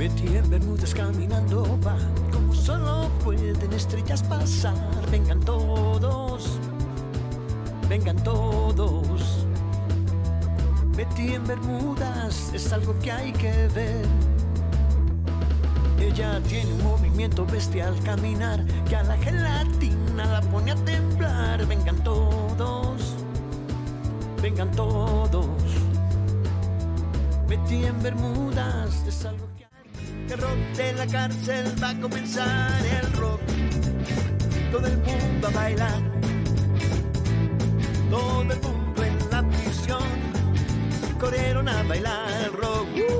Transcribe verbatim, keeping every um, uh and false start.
Betty en Bermudas caminando va, como solo pueden estrellas pasar. Vengan todos, vengan todos. Betty en Bermudas es algo que hay que ver. Ella tiene un movimiento bestial caminar que a la gelatina la pone a temblar. Vengan todos, vengan todos. Betty en Bermudas es algo que hay. El rock de la cárcel va a comenzar. El rock, todo el mundo a bailar. Todo el mundo en la prisión corrieron a bailar el rock.